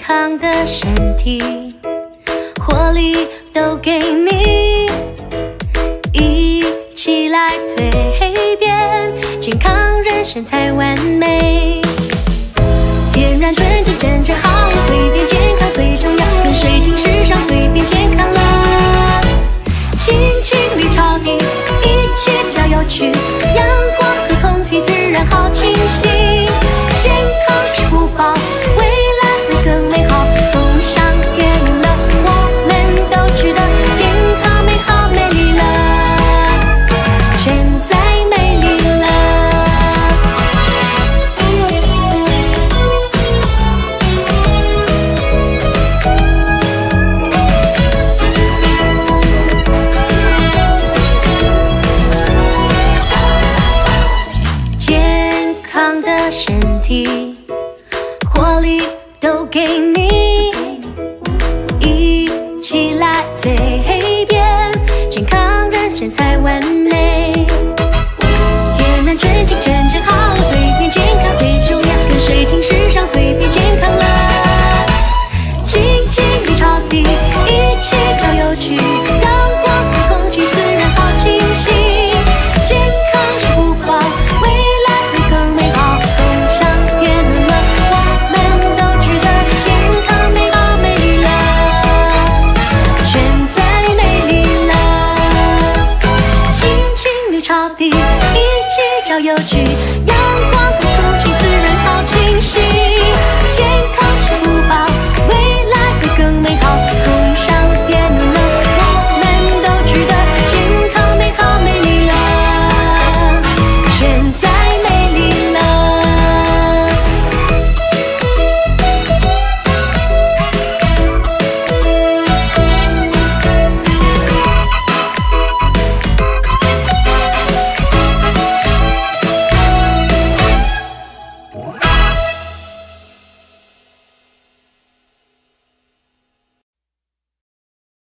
康的身体，活力都给你，一起来蜕变，健康人生才完美。天然纯净真正好，蜕变健康最重要，跟水晶时尚蜕变健康了。心情绿超低，一切较有趣，阳光和空气自然好清新。